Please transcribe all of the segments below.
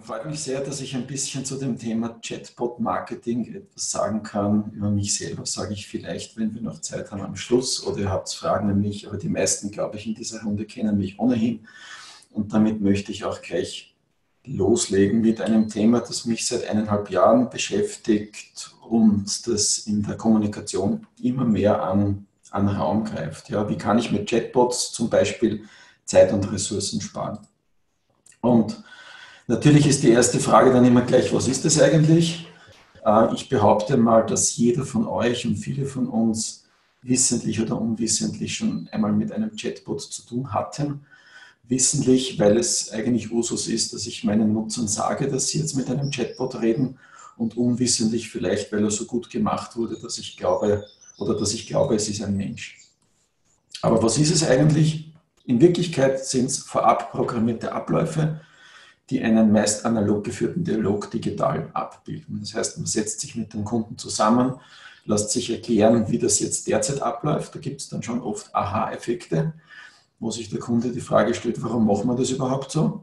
Freut mich sehr, dass ich ein bisschen zu dem Thema Chatbot-Marketing etwas sagen kann. Über mich selber sage ich vielleicht, wenn wir noch Zeit haben, am Schluss, oder ihr habt Fragen an mich, aber die meisten, glaube ich, in dieser Runde kennen mich ohnehin. Und damit möchte ich auch gleich loslegen mit einem Thema, das mich seit 1,5 Jahren beschäftigt und das in der Kommunikation immer mehr an Raum greift. Ja, wie kann ich mit Chatbots zum Beispiel Zeit und Ressourcen sparen? Und natürlich ist die erste Frage dann immer gleich, was ist das eigentlich? Ich behaupte mal, dass jeder von euch und viele von uns wissentlich oder unwissentlich schon einmal mit einem Chatbot zu tun hatten. Wissentlich, weil es eigentlich Usus ist, dass ich meinen Nutzern sage, dass sie jetzt mit einem Chatbot reden, und unwissentlich vielleicht, weil er so gut gemacht wurde, dass ich glaube, es ist ein Mensch. Aber was ist es eigentlich? In Wirklichkeit sind es vorab programmierte Abläufe, die einen meist analog geführten Dialog digital abbilden. Das heißt, man setzt sich mit dem Kunden zusammen, lässt sich erklären, wie das jetzt derzeit abläuft. Da gibt es dann schon oft Aha-Effekte, wo sich der Kunde die Frage stellt, warum machen wir das überhaupt so?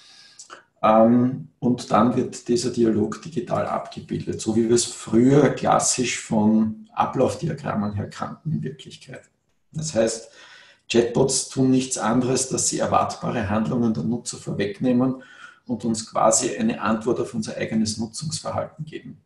Und dann wird dieser Dialog digital abgebildet, so wie wir es früher klassisch von Ablaufdiagrammen her kannten in Wirklichkeit. Das heißt, Chatbots tun nichts anderes, dass sie erwartbare Handlungen der Nutzer vorwegnehmen und uns quasi eine Antwort auf unser eigenes Nutzungsverhalten geben.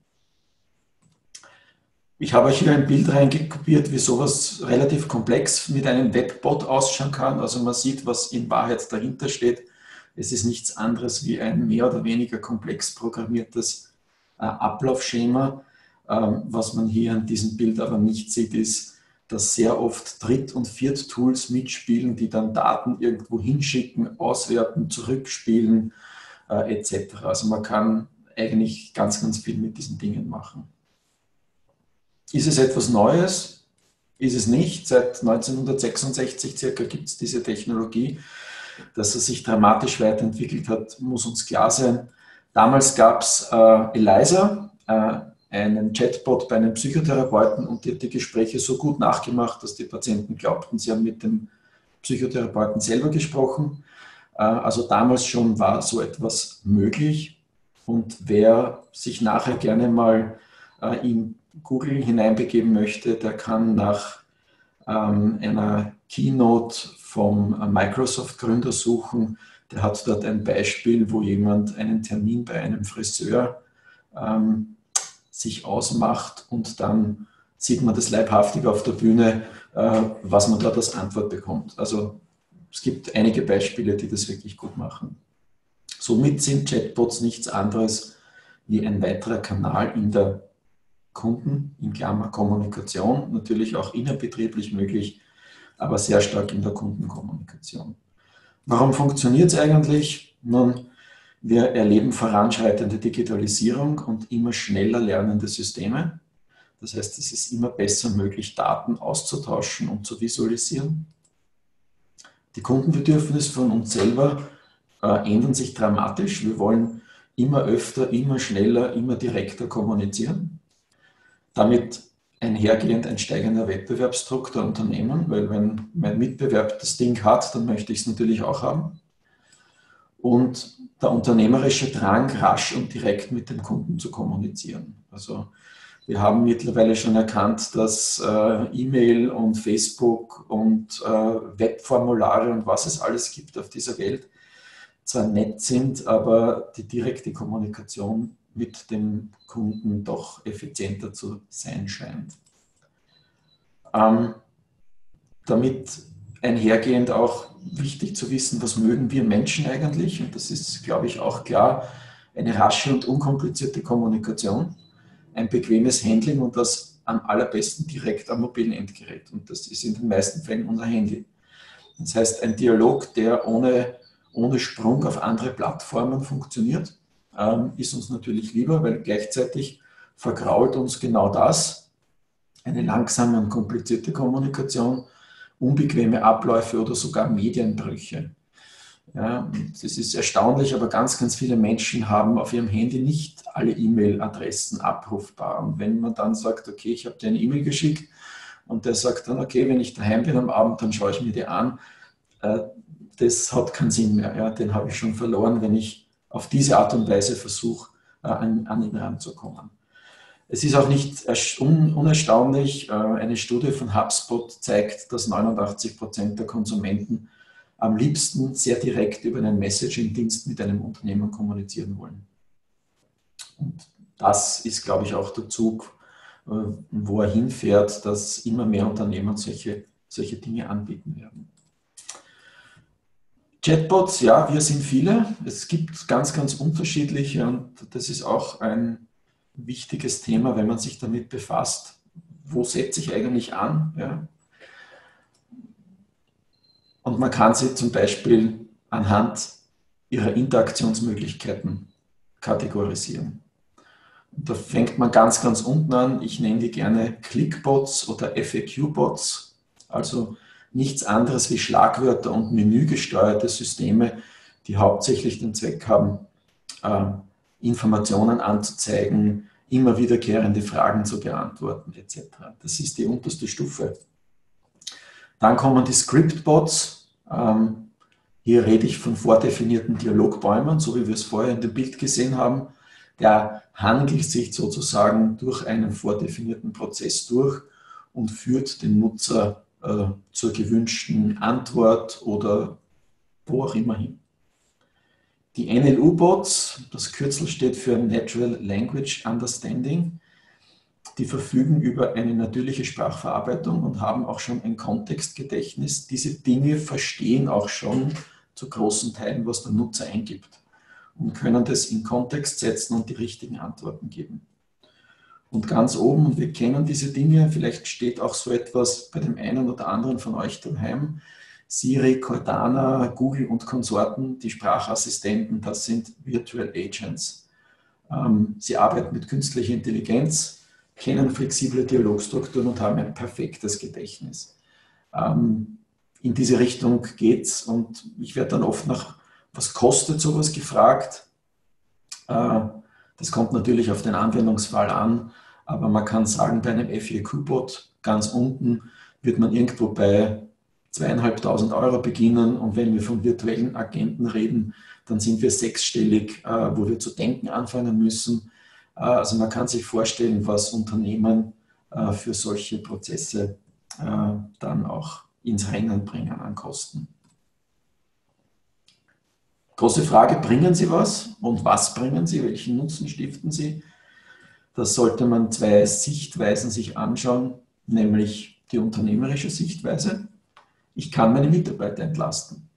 Ich habe euch hier ein Bild reingekopiert, wie sowas relativ komplex mit einem Webbot ausschauen kann. Also man sieht, was in Wahrheit dahinter steht. Es ist nichts anderes wie ein mehr oder weniger komplex programmiertes Ablaufschema. Was man hier an diesem Bild aber nicht sieht, ist, dass sehr oft Dritt- und Viert-Tools mitspielen, die dann Daten irgendwo hinschicken, auswerten, zurückspielen, etc. Also man kann eigentlich ganz, ganz viel mit diesen Dingen machen. Ist es etwas Neues? Ist es nicht. Seit 1966 circa gibt es diese Technologie. Dass es sich dramatisch weiterentwickelt hat, muss uns klar sein. Damals gab es Eliza, einen Chatbot bei einem Psychotherapeuten, und die hat die Gespräche so gut nachgemacht, dass die Patienten glaubten, sie haben mit dem Psychotherapeuten selber gesprochen. Also damals schon war so etwas möglich, und wer sich nachher gerne mal in Google hineinbegeben möchte, der kann nach einer Keynote vom Microsoft-Gründer suchen. Der hat dort ein Beispiel, wo jemand einen Termin bei einem Friseur sich ausmacht, und dann sieht man das leibhaftig auf der Bühne, was man dort als Antwort bekommt. Also es gibt einige Beispiele, die das wirklich gut machen. Somit sind Chatbots nichts anderes wie ein weiterer Kanal in der Kunden, in Klammer Kommunikation, natürlich auch innerbetrieblich möglich, aber sehr stark in der Kundenkommunikation. Warum funktioniert es eigentlich? Nun, wir erleben voranschreitende Digitalisierung und immer schneller lernende Systeme. Das heißt, es ist immer besser möglich, Daten auszutauschen und zu visualisieren. Die Kundenbedürfnisse von uns selber ändern sich dramatisch. Wir wollen immer öfter, immer schneller, immer direkter kommunizieren. Damit einhergehend ein steigender Wettbewerbsdruck der Unternehmen, weil wenn mein Mitbewerb das Ding hat, dann möchte ich es natürlich auch haben. Und der unternehmerische Drang, rasch und direkt mit dem Kunden zu kommunizieren. Also wir haben mittlerweile schon erkannt, dass E-Mail und Facebook und Webformulare und was es alles gibt auf dieser Welt zwar nett sind, aber die direkte Kommunikation mit dem Kunden doch effizienter zu sein scheint. Damit einhergehend auch wichtig zu wissen, was mögen wir Menschen eigentlich, und das ist, glaube ich, auch klar, eine rasche und unkomplizierte Kommunikation, ein bequemes Handling und das am allerbesten direkt am mobilen Endgerät, und das ist in den meisten Fällen unser Handy. Das heißt, ein Dialog, der ohne Sprung auf andere Plattformen funktioniert, ist uns natürlich lieber, weil gleichzeitig vergrault uns genau das, eine langsame und komplizierte Kommunikation, unbequeme Abläufe oder sogar Medienbrüche. Ja, das ist erstaunlich, aber ganz, ganz viele Menschen haben auf ihrem Handy nicht alle E-Mail-Adressen abrufbar. Und wenn man dann sagt, okay, ich habe dir eine E-Mail geschickt, und der sagt dann, okay, wenn ich daheim bin am Abend, dann schaue ich mir die an, das hat keinen Sinn mehr. Ja, den habe ich schon verloren, wenn ich auf diese Art und Weise versuche, an ihn ranzukommen. Es ist auch nicht unerstaunlich, eine Studie von HubSpot zeigt, dass 89% der Konsumenten am liebsten sehr direkt über einen Messaging-Dienst mit einem Unternehmen kommunizieren wollen. Und das ist, glaube ich, auch der Zug, wo er hinfährt, dass immer mehr Unternehmen solche Dinge anbieten werden. Chatbots, ja, wir sind viele. Es gibt ganz, ganz unterschiedliche und das ist auch ein wichtiges Thema, wenn man sich damit befasst. Wo setze ich eigentlich an? Ja? Und man kann sie zum Beispiel anhand ihrer Interaktionsmöglichkeiten kategorisieren. Und da fängt man ganz, ganz unten an. Ich nenne die gerne Clickbots oder FAQ-Bots, also nichts anderes wie Schlagwörter und menügesteuerte Systeme, die hauptsächlich den Zweck haben, Informationen anzuzeigen, immer wiederkehrende Fragen zu beantworten, etc. Das ist die unterste Stufe. Dann kommen die Scriptbots. Hier rede ich von vordefinierten Dialogbäumen, so wie wir es vorher in dem Bild gesehen haben. Der handelt sich sozusagen durch einen vordefinierten Prozess durch und führt den Nutzer zur gewünschten Antwort oder wo auch immer hin. Die NLU-Bots, das Kürzel steht für Natural Language Understanding, die verfügen über eine natürliche Sprachverarbeitung und haben auch schon ein Kontextgedächtnis. Diese Dinge verstehen auch schon zu großen Teilen, was der Nutzer eingibt und können das in Kontext setzen und die richtigen Antworten geben. Und ganz oben, und wir kennen diese Dinge, vielleicht steht auch so etwas bei dem einen oder anderen von euch daheim, Siri, Cortana, Google und Konsorten, die Sprachassistenten, das sind Virtual Agents. Sie arbeiten mit künstlicher Intelligenz, kennen flexible Dialogstrukturen und haben ein perfektes Gedächtnis. In diese Richtung geht es und ich werde dann oft nach, was kostet sowas gefragt. Das kommt natürlich auf den Anwendungsfall an, aber man kann sagen, bei einem FAQ-Bot ganz unten wird man irgendwo bei 2.500 € beginnen und wenn wir von virtuellen Agenten reden, dann sind wir sechsstellig, wo wir zu denken anfangen müssen. Also man kann sich vorstellen, was Unternehmen für solche Prozesse dann auch ins Rennen bringen an Kosten. Große Frage, bringen sie was und was bringen sie, welchen Nutzen stiften sie? Da sollte man zwei Sichtweisen sich anschauen, nämlich die unternehmerische Sichtweise. Ich kann meine Mitarbeiter entlasten.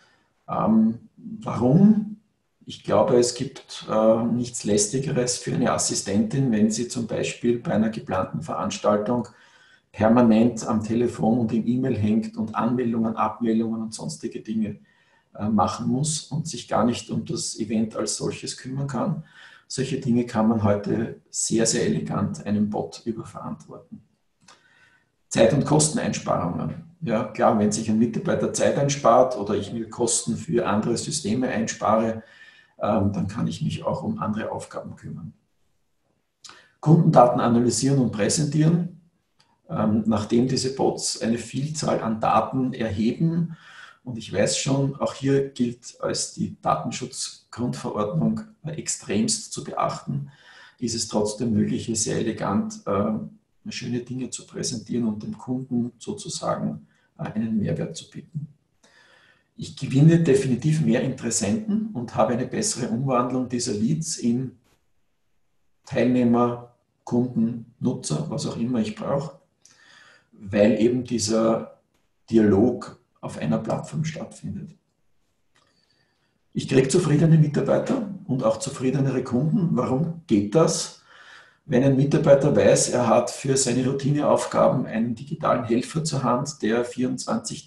Warum? Ich glaube, es gibt nichts Lästigeres für eine Assistentin, wenn sie zum Beispiel bei einer geplanten Veranstaltung permanent am Telefon und im E-Mail hängt und Anmeldungen, Abmeldungen und sonstige Dinge machen muss und sich gar nicht um das Event als solches kümmern kann. Solche Dinge kann man heute sehr, sehr elegant einem Bot überverantworten. Zeit- und Kosteneinsparungen. Ja, klar, wenn sich ein Mitarbeiter Zeit einspart oder ich mir Kosten für andere Systeme einspare, dann kann ich mich auch um andere Aufgaben kümmern. Kundendaten analysieren und präsentieren. Nachdem diese Bots eine Vielzahl an Daten erheben, und ich weiß schon, auch hier gilt als die Datenschutzgrundverordnung extremst zu beachten, ist es trotzdem möglich, hier sehr elegant schöne Dinge zu präsentieren und dem Kunden sozusagen einen Mehrwert zu bieten. Ich gewinne definitiv mehr Interessenten und habe eine bessere Umwandlung dieser Leads in Teilnehmer, Kunden, Nutzer, was auch immer ich brauche, weil eben dieser Dialog auf einer Plattform stattfindet. Ich kriege zufriedene Mitarbeiter und auch zufriedenere Kunden. Warum geht das? Wenn ein Mitarbeiter weiß, er hat für seine Routineaufgaben einen digitalen Helfer zur Hand, der 24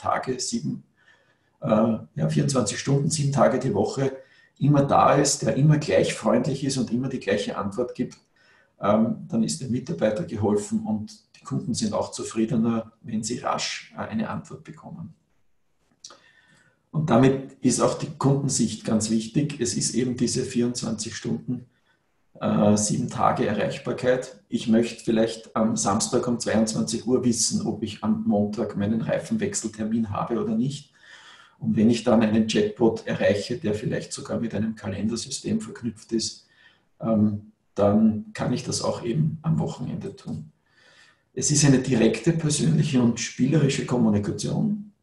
Stunden, 7 Tage die Woche immer da ist, der immer gleich freundlich ist und immer die gleiche Antwort gibt, dann ist dem Mitarbeiter geholfen und die Kunden sind auch zufriedener, wenn sie rasch eine Antwort bekommen. Und damit ist auch die Kundensicht ganz wichtig. Es ist eben diese 24 Stunden, 7 Tage Erreichbarkeit. Ich möchte vielleicht am Samstag um 22 Uhr wissen, ob ich am Montag meinen Reifenwechseltermin habe oder nicht. Und wenn ich dann einen Chatbot erreiche, der vielleicht sogar mit einem Kalendersystem verknüpft ist, dann kann ich das auch eben am Wochenende tun. Es ist eine direkte, persönliche und spielerische Kommunikation.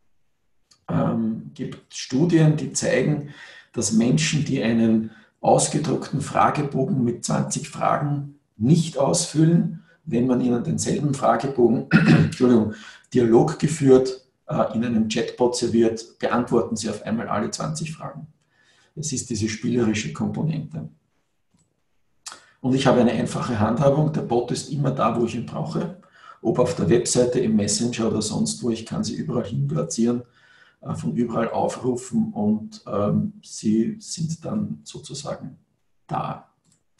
Gibt Studien, die zeigen, dass Menschen, die einen ausgedruckten Fragebogen mit 20 Fragen nicht ausfüllen, wenn man ihnen denselben Fragebogen, Entschuldigung, Dialog geführt, in einem Chatbot serviert, beantworten sie auf einmal alle 20 Fragen. Es ist diese spielerische Komponente. Und ich habe eine einfache Handhabung. Der Bot ist immer da, wo ich ihn brauche. Ob auf der Webseite, im Messenger oder sonst wo. Ich kann sie überall hin platzieren, von überall aufrufen und sie sind dann sozusagen da.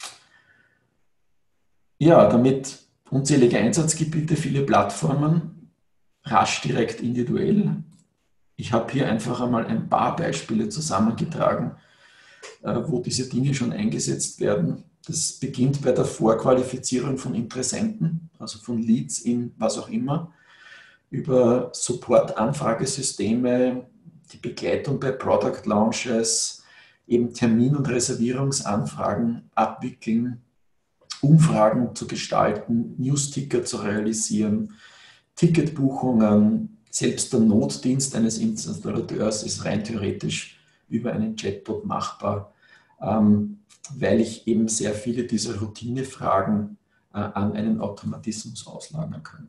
Ja, damit unzählige Einsatzgebiete, viele Plattformen, rasch, direkt, individuell. Ich habe hier einfach einmal ein paar Beispiele zusammengetragen, wo diese Dinge schon eingesetzt werden. Das beginnt bei der Vorqualifizierung von Interessenten, also von Leads in was auch immer, über Support-Anfragesysteme, die Begleitung bei Product Launches, eben Termin- und Reservierungsanfragen abwickeln, Umfragen zu gestalten, News-Ticker zu realisieren, Ticketbuchungen, selbst der Notdienst eines Installateurs ist rein theoretisch über einen Chatbot machbar, weil ich eben sehr viele dieser Routinefragen an einen Automatismus auslagern kann.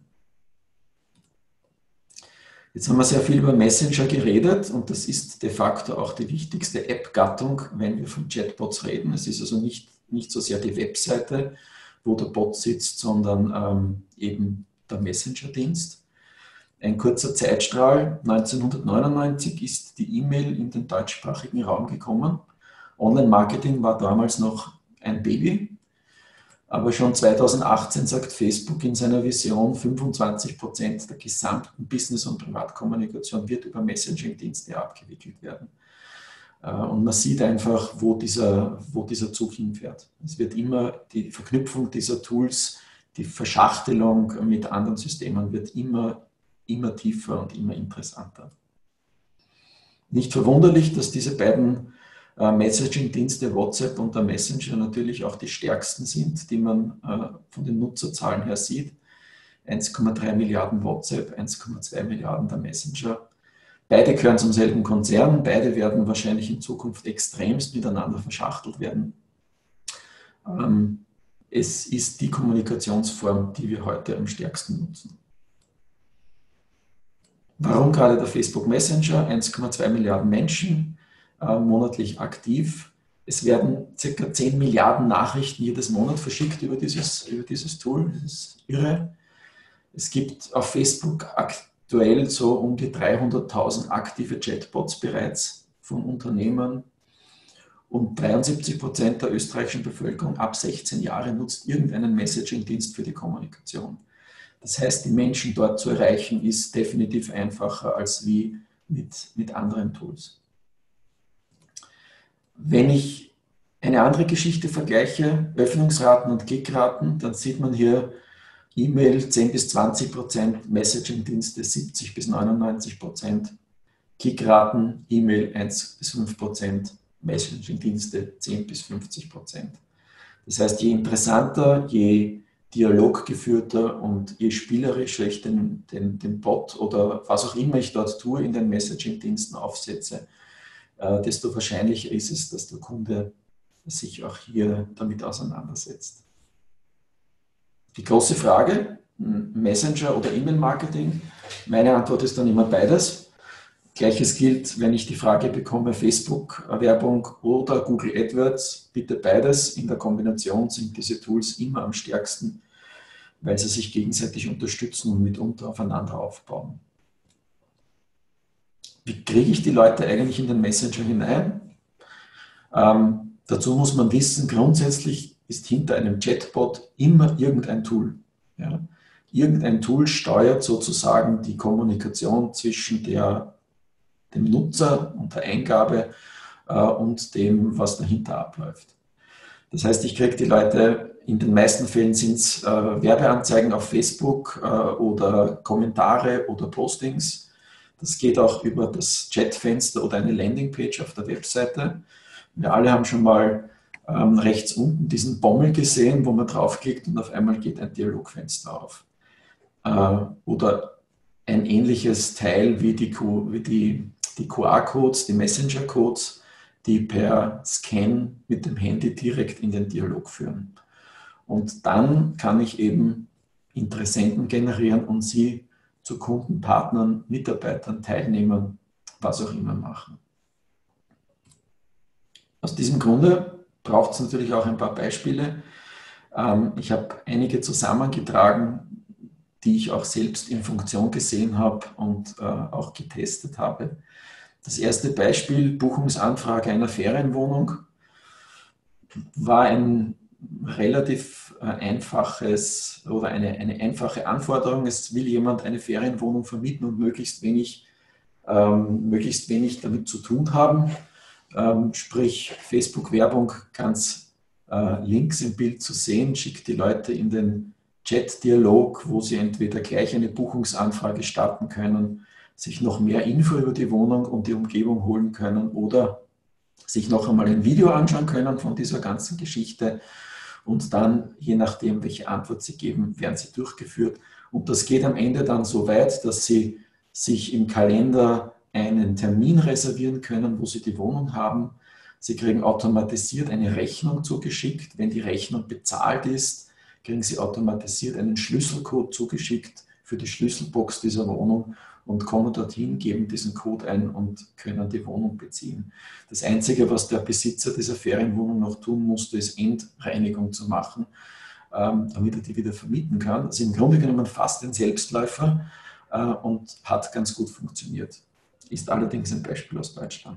Jetzt haben wir sehr viel über Messenger geredet und das ist de facto auch die wichtigste App-Gattung, wenn wir von Chatbots reden. Es ist also nicht so sehr die Webseite, wo der Bot sitzt, sondern eben der Messenger-Dienst. Ein kurzer Zeitstrahl, 1999 ist die E-Mail in den deutschsprachigen Raum gekommen. Online-Marketing war damals noch ein Baby, aber schon 2018 sagt Facebook in seiner Vision, 25% der gesamten Business- und Privatkommunikation wird über Messaging-Dienste abgewickelt werden. Und man sieht einfach, wo dieser Zug hinfährt. Es wird immer die Verknüpfung dieser Tools, die Verschachtelung mit anderen Systemen wird immer tiefer und immer interessanter. Nicht verwunderlich, dass diese beiden Messaging-Dienste WhatsApp und der Messenger natürlich auch die stärksten sind, die man von den Nutzerzahlen her sieht. 1,3 Milliarden WhatsApp, 1,2 Milliarden der Messenger. Beide gehören zum selben Konzern, beide werden wahrscheinlich in Zukunft extremst miteinander verschachtelt werden. Es ist die Kommunikationsform, die wir heute am stärksten nutzen. Warum gerade der Facebook Messenger? 1,2 Milliarden Menschen monatlich aktiv. Es werden ca. 10 Milliarden Nachrichten jedes Monat verschickt über dieses Tool. Das ist irre. Es gibt auf Facebook aktuell so um die 300.000 aktive Chatbots bereits von Unternehmen. Und 73% der österreichischen Bevölkerung ab 16 Jahre nutzt irgendeinen Messaging-Dienst für die Kommunikation. Das heißt, die Menschen dort zu erreichen, ist definitiv einfacher als wie mit anderen Tools. Wenn ich eine andere Geschichte vergleiche, Öffnungsraten und Klickraten, dann sieht man hier E-Mail 10 bis 20%, Messaging-Dienste 70 bis 99%, Klickraten, E-Mail 1 bis 5%, Messaging-Dienste 10 bis 50%. Das heißt, je interessanter, je dialoggeführter und je spielerischer ich den Bot oder was auch immer ich dort tue in den Messaging-Diensten aufsetze, desto wahrscheinlicher ist es, dass der Kunde sich auch hier damit auseinandersetzt. Die große Frage, Messenger oder E-Mail-Marketing? Meine Antwort ist dann immer beides. Gleiches gilt, wenn ich die Frage bekomme, Facebook-Werbung oder Google AdWords, bitte beides. In der Kombination sind diese Tools immer am stärksten, weil sie sich gegenseitig unterstützen und mitunter aufeinander aufbauen. Wie kriege ich die Leute eigentlich in den Messenger hinein? Dazu muss man wissen, grundsätzlich ist hinter einem Chatbot immer irgendein Tool. Ja? Irgendein Tool steuert sozusagen die Kommunikation zwischen dem Nutzer und der Eingabe und dem, was dahinter abläuft. Das heißt, ich kriege die Leute, in den meisten Fällen sind es Werbeanzeigen auf Facebook oder Kommentare oder Postings. Das geht auch über das Chatfenster oder eine Landingpage auf der Webseite. Wir alle haben schon mal rechts unten diesen Bommel gesehen, wo man draufklickt und auf einmal geht ein Dialogfenster auf. Oder ein ähnliches Teil wie die QR-Codes, die Messenger-Codes, die per Scan mit dem Handy direkt in den Dialog führen. Und dann kann ich eben Interessenten generieren und sie zu Kunden, Partnern, Mitarbeitern, Teilnehmern, was auch immer machen. Aus diesem Grunde braucht es natürlich auch ein paar Beispiele. Ich habe einige zusammengetragen, die ich auch selbst in Funktion gesehen habe und auch getestet habe. Das erste Beispiel, Buchungsanfrage einer Ferienwohnung, war ein relativ einfaches oder eine einfache Anforderung. Es will jemand eine Ferienwohnung vermieten und möglichst wenig damit zu tun haben. Sprich Facebook-Werbung ganz links im Bild zu sehen, schickt die Leute in den Chat-Dialog, wo sie entweder gleich eine Buchungsanfrage starten können, sich noch mehr Info über die Wohnung und die Umgebung holen können oder sich noch einmal ein Video anschauen können von dieser ganzen Geschichte und dann, je nachdem, welche Antwort sie geben, werden sie durchgeführt. Und das geht am Ende dann so weit, dass sie sich im Kalender einen Termin reservieren können, wo sie die Wohnung haben. Sie kriegen automatisiert eine Rechnung zugeschickt. Wenn die Rechnung bezahlt ist, kriegen sie automatisiert einen Schlüsselcode zugeschickt für die Schlüsselbox dieser Wohnung und kommen dorthin, geben diesen Code ein und können die Wohnung beziehen. Das Einzige, was der Besitzer dieser Ferienwohnung noch tun musste, ist Endreinigung zu machen, damit er die wieder vermieten kann. Das ist im Grunde genommen fast ein Selbstläufer und hat ganz gut funktioniert. Ist allerdings ein Beispiel aus Deutschland.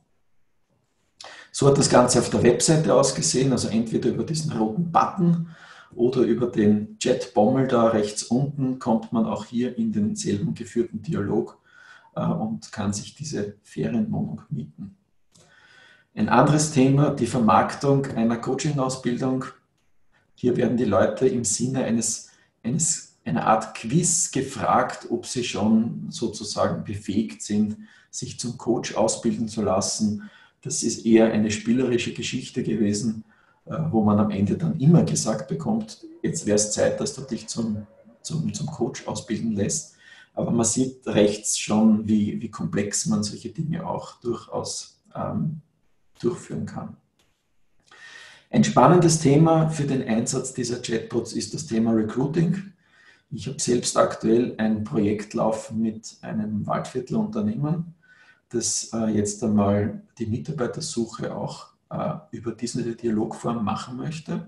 So hat das Ganze auf der Webseite ausgesehen, also entweder über diesen roten Button oder über den Chat-Bommel da rechts unten kommt man auch hier in denselben geführten Dialog und kann sich diese Ferienwohnung mieten. Ein anderes Thema, die Vermarktung einer Coaching-Ausbildung. Hier werden die Leute im Sinne einer Art Quiz gefragt, ob sie schon sozusagen befähigt sind, sich zum Coach ausbilden zu lassen. Das ist eher eine spielerische Geschichte gewesen, wo man am Ende dann immer gesagt bekommt, jetzt wäre es Zeit, dass du dich zum Coach ausbilden lässt. Aber man sieht rechts schon, wie komplex man solche Dinge auch durchaus durchführen kann. Ein spannendes Thema für den Einsatz dieser Chatbots ist das Thema Recruiting. Ich habe selbst aktuell ein Projekt laufen mit einem Waldviertelunternehmen, das jetzt einmal die Mitarbeitersuche auch über diese Dialogform machen möchte.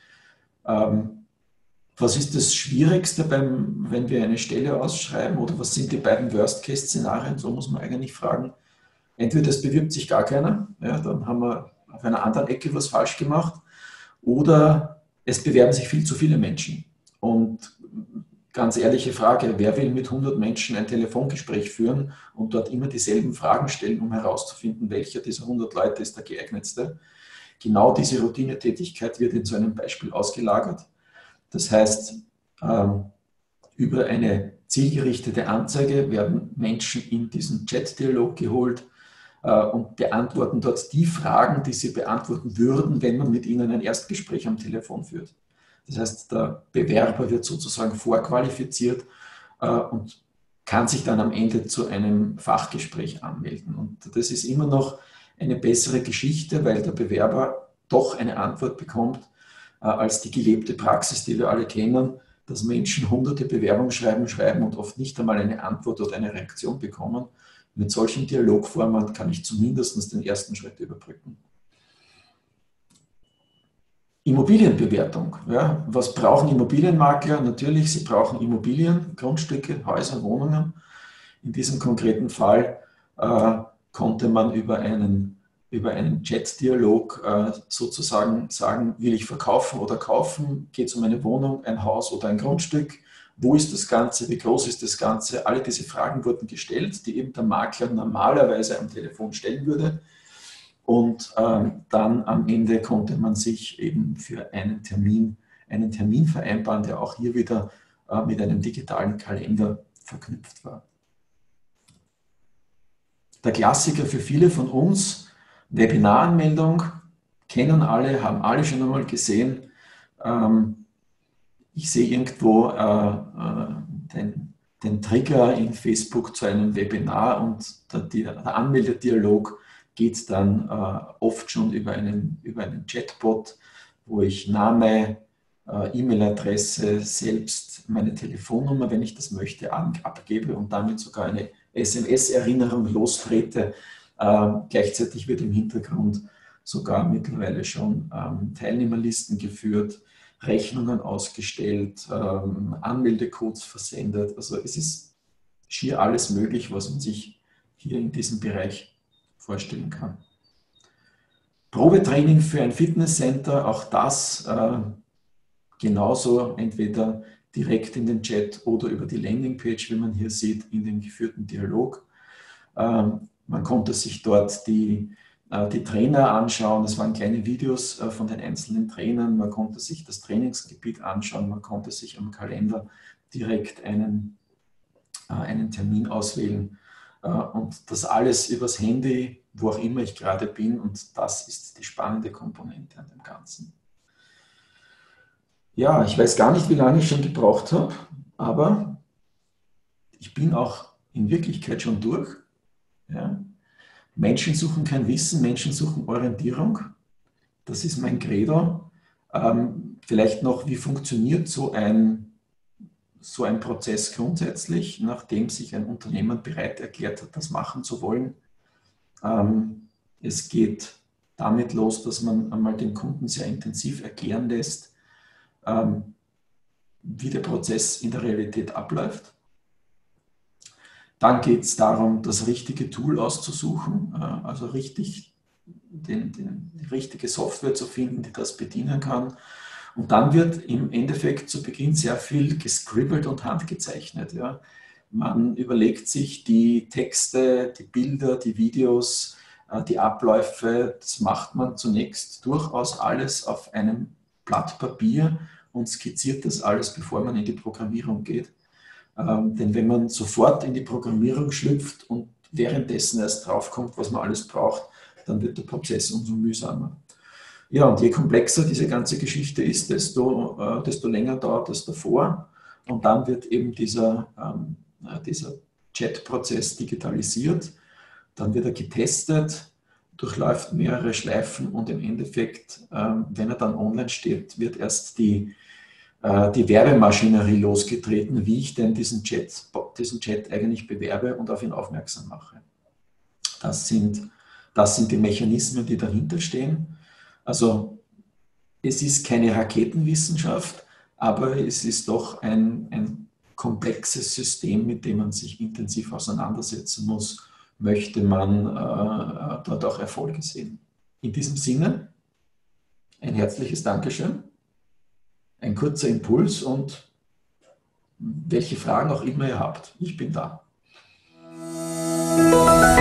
Was ist das Schwierigste, wenn wir eine Stelle ausschreiben, oder was sind die beiden Worst-Case-Szenarien? So muss man eigentlich fragen. Entweder es bewirbt sich gar keiner, ja, dann haben wir auf einer anderen Ecke was falsch gemacht, oder es bewerben sich viel zu viele Menschen. Und ganz ehrliche Frage, wer will mit 100 Menschen ein Telefongespräch führen und dort immer dieselben Fragen stellen, um herauszufinden, welcher dieser 100 Leute ist der geeignetste? Genau diese Routinetätigkeit wird in so einem Beispiel ausgelagert. Das heißt, über eine zielgerichtete Anzeige werden Menschen in diesen Chat-Dialog geholt und beantworten dort die Fragen, die sie beantworten würden, wenn man mit ihnen ein Erstgespräch am Telefon führt. Das heißt, der Bewerber wird sozusagen vorqualifiziert und kann sich dann am Ende zu einem Fachgespräch anmelden. Und das ist immer noch eine bessere Geschichte, weil der Bewerber doch eine Antwort bekommt, als die gelebte Praxis, die wir alle kennen, dass Menschen hunderte Bewerbungen schreiben und oft nicht einmal eine Antwort oder eine Reaktion bekommen. Mit solchen Dialogformen kann ich zumindest den ersten Schritt überbrücken. Immobilienbewertung. Ja, was brauchen Immobilienmakler? Natürlich, sie brauchen Immobilien, Grundstücke, Häuser, Wohnungen. In diesem konkreten Fall konnte man über einen Chat-Dialog sozusagen sagen, will ich verkaufen oder kaufen? Geht es um eine Wohnung, ein Haus oder ein Grundstück? Wo ist das Ganze? Wie groß ist das Ganze? Alle diese Fragen wurden gestellt, die eben der Makler normalerweise am Telefon stellen würde. Und dann am Ende konnte man sich eben für einen Termin vereinbaren, der auch hier wieder mit einem digitalen Kalender verknüpft war. der Klassiker für viele von uns, Webinaranmeldung, kennen alle, haben alle schon einmal gesehen. Ich sehe irgendwo den Trigger in Facebook zu einem Webinar und der Anmeldedialog geht dann oft schon über einen Chatbot, wo ich Name, E-Mail-Adresse, selbst meine Telefonnummer, wenn ich das möchte, abgebe und damit sogar eine SMS-Erinnerung lostrete. Gleichzeitig wird im Hintergrund sogar mittlerweile schon Teilnehmerlisten geführt, Rechnungen ausgestellt, Anmeldecodes versendet. Also es ist schier alles möglich, was man sich hier in diesem Bereich vorstellen kann. Probetraining für ein Fitnesscenter, auch das genauso entweder direkt in den Chat oder über die Landingpage, wie man hier sieht, in den geführten Dialog. Man konnte sich dort die Trainer anschauen, das waren kleine Videos von den einzelnen Trainern, man konnte sich das Trainingsgebiet anschauen, man konnte sich am Kalender direkt einen Termin auswählen und das alles übers Handy, wo auch immer ich gerade bin, und das ist die spannende Komponente an dem Ganzen. Ja, ich weiß gar nicht, wie lange ich schon gebraucht habe, aber ich bin auch in Wirklichkeit schon durch. Ja. Menschen suchen kein Wissen, Menschen suchen Orientierung. Das ist mein Credo. Vielleicht noch, wie funktioniert so ein Prozess grundsätzlich, nachdem sich ein Unternehmen bereit erklärt hat, das machen zu wollen. Es geht damit los, dass man einmal den Kunden sehr intensiv erklären lässt, wie der Prozess in der Realität abläuft. Dann geht es darum, das richtige Tool auszusuchen, also die richtige Software zu finden, die das bedienen kann. Und dann wird im Endeffekt zu Beginn sehr viel gescribbelt und handgezeichnet. Ja. Man überlegt sich die Texte, die Bilder, die Videos, die Abläufe. Das macht man zunächst durchaus alles auf einem Blatt Papier und skizziert das alles, bevor man in die Programmierung geht. Denn wenn man sofort in die Programmierung schlüpft und währenddessen erst draufkommt, was man alles braucht, dann wird der Prozess umso mühsamer. Ja, und je komplexer diese ganze Geschichte ist, desto länger dauert es davor. Und dann wird eben dieser Chat-Prozess digitalisiert, dann wird er getestet, durchläuft mehrere Schleifen und im Endeffekt, wenn er dann online steht, wird erst die Werbemaschinerie losgetreten, wie ich denn diesen Chat eigentlich bewerbe und auf ihn aufmerksam mache. Das sind die Mechanismen, die dahinter stehen. Also es ist keine Raketenwissenschaft, aber es ist doch ein komplexes System, mit dem man sich intensiv auseinandersetzen muss, möchte man dort auch Erfolge sehen. In diesem Sinne, ein herzliches Dankeschön, ein kurzer Impuls und welche Fragen auch immer ihr habt, ich bin da.